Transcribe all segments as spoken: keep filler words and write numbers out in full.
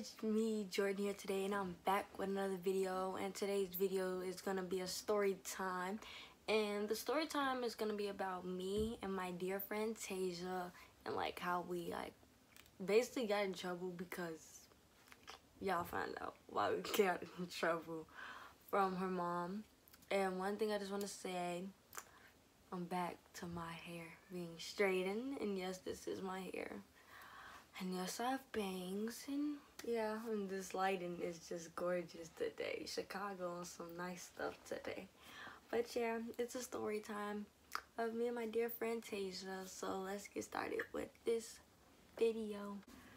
it's me, Jordan, here today, and I'm back with another video. And today's video is gonna be a story time, and the story time is gonna be about me and my dear friend Tasia, and like how we like basically got in trouble because y'all find out why we got in trouble from her mom. And one thing I just want to say, I'm back to my hair being straightened, and yes, this is my hair. And yes, I have bangs, and yeah, and this lighting is just gorgeous today. Chicago and some nice stuff today. But yeah, it's a story time of me and my dear friend Tasia. So let's get started with this video.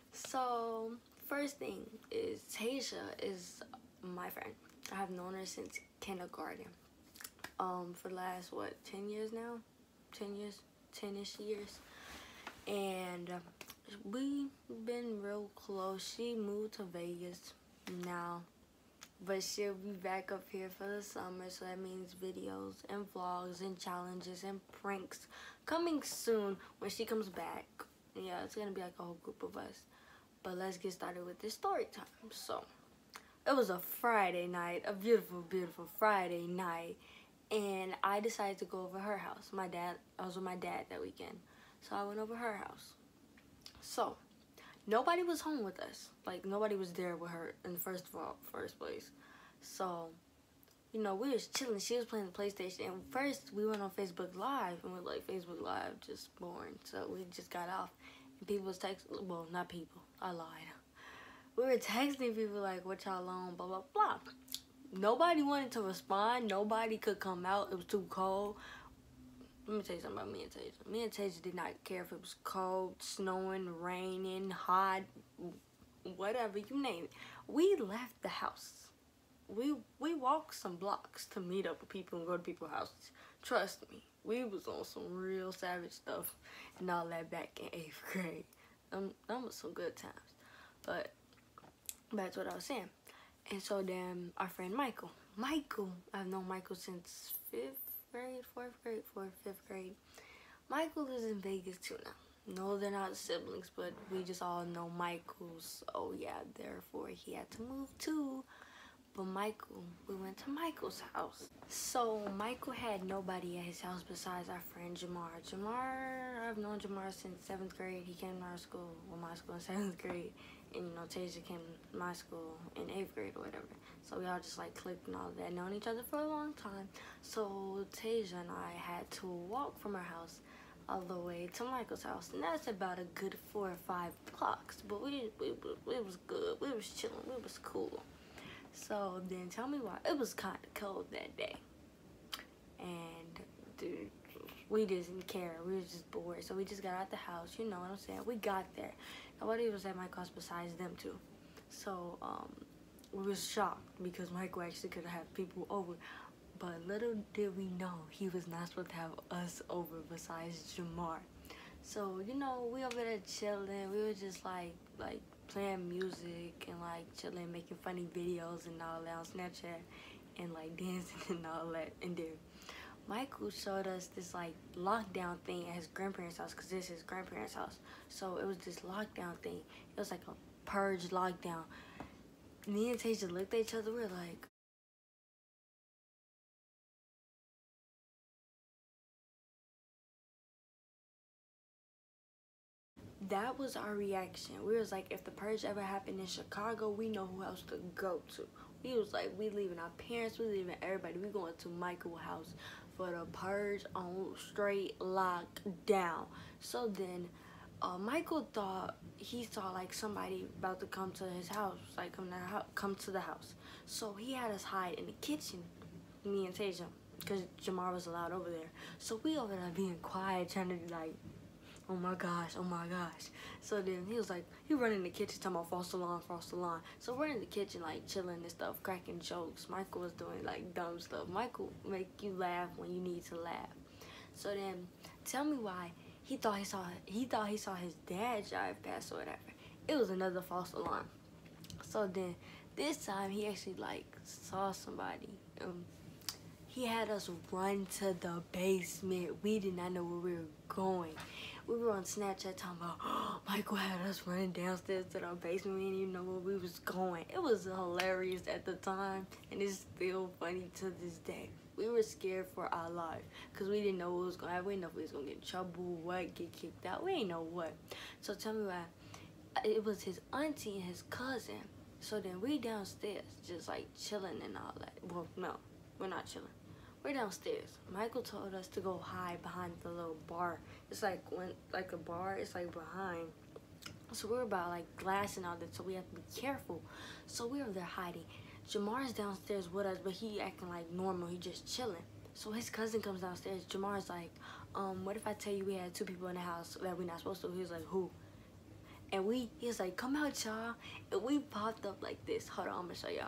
So first thing is Tasia is my friend. I have known her since kindergarten. Um, for the last what, ten years now? ten years, ten-ish years. And um, we've been real close. She moved to Vegas now, but she'll be back up here for the summer, so that means videos and vlogs and challenges and pranks coming soon when she comes back. Yeah, it's gonna be like a whole group of us. But let's get started with this story time. So it was a Friday night, a beautiful, beautiful Friday night, and I decided to go over her house. My dad, I was with my dad that weekend, so I went over her house. So nobody was home with us. Like, nobody was there with her in the first of all, first place. So, you know, we was chilling. She was playing the PlayStation. And first, we went on Facebook Live. And we're like, Facebook Live, just boring. So we just got off. And people was texting. Well, not people. I lied. We were texting people like, what y'all on, blah, blah, blah. Nobody wanted to respond. Nobody could come out. It was too cold. Let me tell you something about me and Tasia. Me and Tasia did not care if it was cold, snowing, raining, hot, whatever, you name it. We left the house. We we walked some blocks to meet up with people and go to people's houses. Trust me, we was on some real savage stuff and all that back in eighth grade. Um, that was some good times. But back to what I was saying. And so then our friend Michael. Michael, I've known Michael since fifth grade, fourth grade, fourth, fifth grade. Michael is in Vegas too now. No, they're not siblings, but we just all know Michael's. Oh yeah, therefore he had to move too. But Michael, we went to Michael's house. So Michael had nobody at his house besides our friend Jamar. Jamar, I've known Jamar since seventh grade. He came to our school, well, my school in seventh grade. And you know, Tasia came to my school in eighth grade or whatever. So we all just like clicked and all that, known each other for a long time. So Tasia and I had to walk from our house all the way to Michael's house, and that's about a good four or five blocks. But we, we, we it was good. We was chilling. We was cool. So then, tell me why it was kind of cold that day, and dude, we didn't care. We was just bored, so we just got out the house. You know what I'm saying? We got there. Nobody was at Michael's besides them two. So um, we was shocked because Michael actually could have people over. But little did we know he was not supposed to have us over besides Jamar. So, you know, we over there chilling. We were just like like playing music and like chilling, making funny videos and all that on Snapchat and like dancing and all that. And then Michael showed us this like lockdown thing at his grandparents' house, because this is his grandparents' house. So it was this lockdown thing. It was like a purge lockdown. Me and Tasia looked at each other. We were like, that was our reaction. We was like, if the purge ever happened in Chicago, we know who else to go to. We was like, we leaving our parents, we leaving everybody. We going to Michael's house for the purge on straight lockdown. So then uh, Michael thought he saw like somebody about to come to his house, like come to, house, come to the house. So he had us hide in the kitchen, me and Tasia, because Jamar was allowed over there. So we over there being quiet, trying to like, oh my gosh, oh my gosh. So then he was like, he running in the kitchen talking about false alarm, false alarm. So we're in the kitchen like chilling and stuff, cracking jokes. Michael was doing like dumb stuff. Michael make you laugh when you need to laugh. So then tell me why he thought he saw he thought he saw his dad drive past or whatever. It was another false alarm. So then this time he actually like saw somebody. Um He had us run to the basement. We did not know where we were going. We were on Snapchat talking about, oh, Michael had us running downstairs to the basement. We didn't even know where we was going. It was hilarious at the time, and it's still funny to this day. We were scared for our life because we didn't know what was going to happen. We didn't know if we was going to get in trouble, what, get kicked out. We didn't know what. So tell me why. It was his auntie and his cousin. So then we downstairs just like chilling and all that. Well, no, we're not chilling. We're downstairs. Michael told us to go hide behind the little bar. It's like when like a bar, it's like behind. So we were about like glass and all that, so we have to be careful. So we were there hiding. Jamar's downstairs with us, but he acting like normal. He just chilling. So his cousin comes downstairs. Jamar's like, um, what if I tell you we had two people in the house that we're not supposed to? He was like, who? And we, he was like, come out, y'all. And we popped up like this. Hold on, I'm gonna show y'all.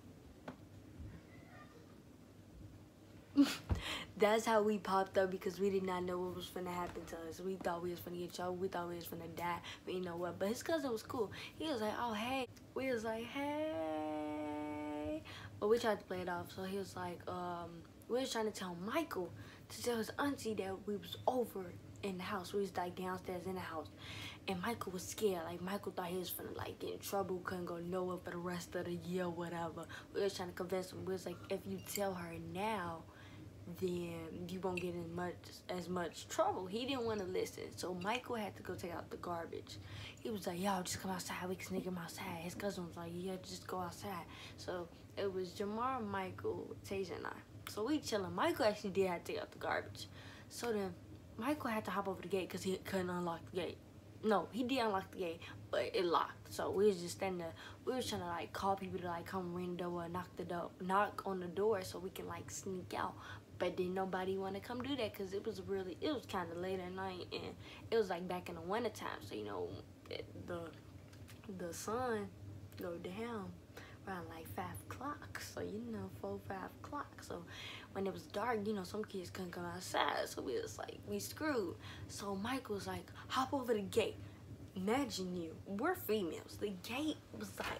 That's how we popped up, because we did not know what was finna happen to us. We thought we was finna get trouble. We thought we was finna die. But you know what? But his cousin was cool. He was like, oh, hey. We was like, hey. But we tried to play it off. So he was like, um, we was trying to tell Michael to tell his auntie that we was over in the house. We was like downstairs in the house. And Michael was scared. Like, Michael thought he was finna like get in trouble. Couldn't go nowhere for the rest of the year or whatever. We was trying to convince him. We was like, if you tell her now, then you won't get in much as much trouble. He didn't want to listen, so Michael had to go take out the garbage. He was like, y'all just come outside, we can sneak him outside. His cousin was like, yeah, just go outside. So it was Jamar, Michael, Tasia, and I. So we chilling. Michael actually did have to take out the garbage. So then Michael had to hop over the gate because he couldn't unlock the gate. No, he did unlock the gate, but it locked. So we was just standing there. We was trying to like call people to like come ring the door, knock the door, knock on the door so we can like sneak out. But then nobody want to come do that because it was really, it was kind of late at night, and it was like back in the winter time. So, you know, it, the the sun go down around like five o'clock. So, you know, four, five o'clock. So when it was dark, you know, some kids couldn't come outside. So we was like, we screwed. So Mike was like, hop over the gate. Imagine you, we're females. The gate was like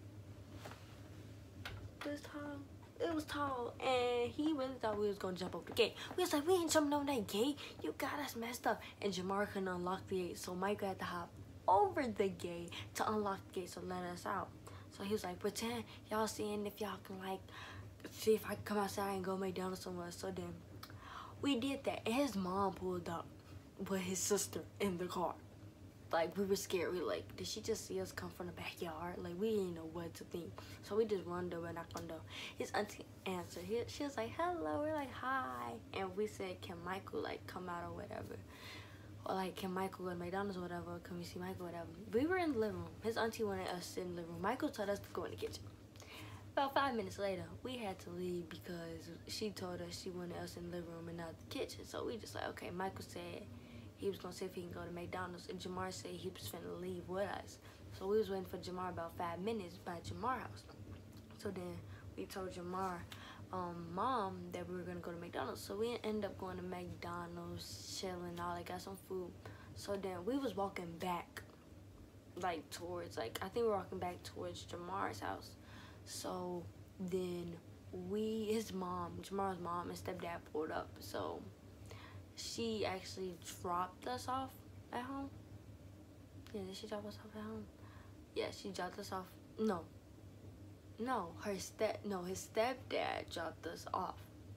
this tall. It was tall, and he really thought we was gonna jump over the gate. We was like, we ain't jumping over that gate. You got us messed up. And Jamar couldn't unlock the gate, so Michael had to hop over the gate to unlock the gate to let us out. So he was like, pretend y'all seeing if y'all can like see if I can come outside and go McDonald's somewhere. So then we did that, and his mom pulled up with his sister in the car. Like, we were scared. We were like, did she just see us come from the backyard? Like, we didn't know what to think. So we just run over and knock on the door. His auntie answered. He, she was like, hello. We're like, hi. And we said, can Michael, like, come out or whatever? Or, like, can Michael go to McDonald's or whatever? Or can we see Michael or whatever? We were in the living room. His auntie wanted us to sit in the living room. Michael told us to go in the kitchen. About five minutes later, we had to leave because she told us she wanted us in the living room and not the kitchen. So we just like, okay. Michael said he was gonna see if he can go to McDonald's, and Jamar said he was finna leave with us. So we was waiting for Jamar about five minutes by Jamar's house. So then we told Jamar, um, mom, that we were gonna go to McDonald's. So we ended up going to McDonald's, chilling, all that, got some food. So then we was walking back, like towards, like I think we were walking back towards Jamar's house. So then we, his mom, Jamar's mom and stepdad pulled up. So she actually dropped us off at home. Yeah, did she drop us off at home? Yeah, she dropped us off. No. No, her step, no, his stepdad dropped us off.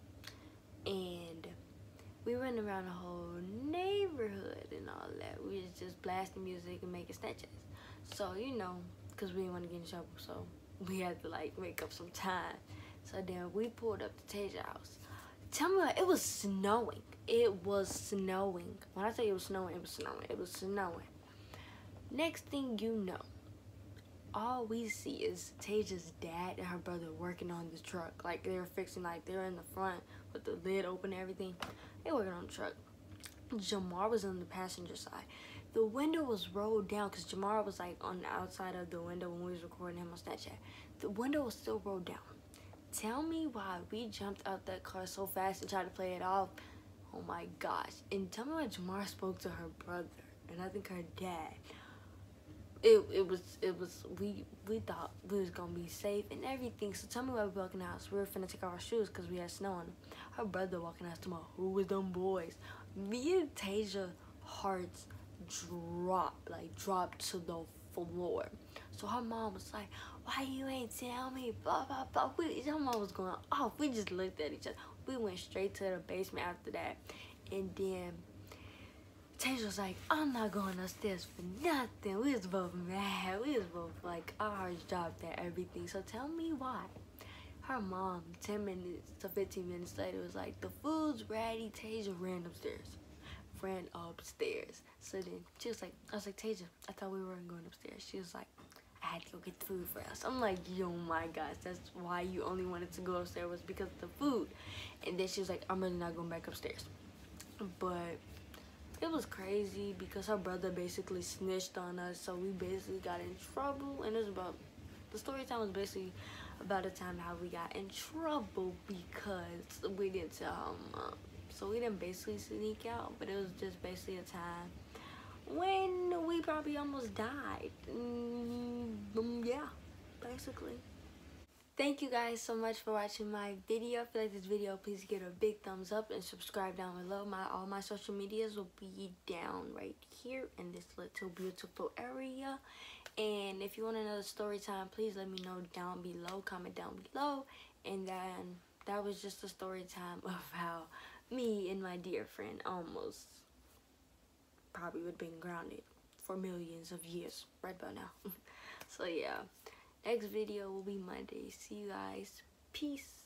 And we went around the whole neighborhood and all that. We was just blasting music and making Snapchats. So, you know, because we didn't want to get in trouble. So we had to, like, make up some time. So then we pulled up to Tasia's house. Tell me what, it was snowing. It was snowing. When I say it was snowing, it was snowing. It was snowing. Next thing you know, all we see is Tasia's dad and her brother working on the truck. Like, they were fixing, like, they were in the front with the lid open and everything. They were working on the truck. Jamar was on the passenger side. The window was rolled down because Jamar was, like, on the outside of the window when we was recording him on Snapchat. The window was still rolled down. Tell me why we jumped out that car so fast and tried to play it off. Oh my gosh. And tell me why Jamar spoke to her brother and I think her dad. it it was it was we we thought we was gonna be safe and everything. So tell me why we walking the house. We were finna take off our shoes because we had snow on them. Her brother walking out to my who was them boys. Me and Tasia hearts dropped, like dropped to the floor. So her mom was like, why you ain't tell me? Blah blah blah. We, her mom was going off. We just looked at each other. We went straight to the basement after that. And then Tasia was like, I'm not going upstairs for nothing. We was both mad. We was both like, our hearts dropped at everything. So tell me why. Her mom, ten minutes to fifteen minutes later, was like, the food's ready. Tasia ran upstairs. Ran upstairs. So then she was like, I was like, Tasia, I thought we weren't going upstairs. She was like, I had to go get the food for us. I'm like, yo, my gosh, that's why you only wanted to go upstairs was because of the food. And then she was like, I'm really not going back upstairs. But it was crazy because her brother basically snitched on us, so we basically got in trouble. And it was about, the story time was basically about the time how we got in trouble because we didn't tell mom. So we didn't basically sneak out, but it was just basically a time when we probably almost died. Mm, yeah, basically. Thank you guys so much for watching my video. If you like this video, please give it a big thumbs up and subscribe down below. My all my social medias will be down right here in this little beautiful area. And if you want another story time, please let me know down below. Comment down below. And then that was just a story time of how me and my dear friend almost probably would have been grounded for millions of years right about now. So yeah, next video will be Monday. See you guys. Peace.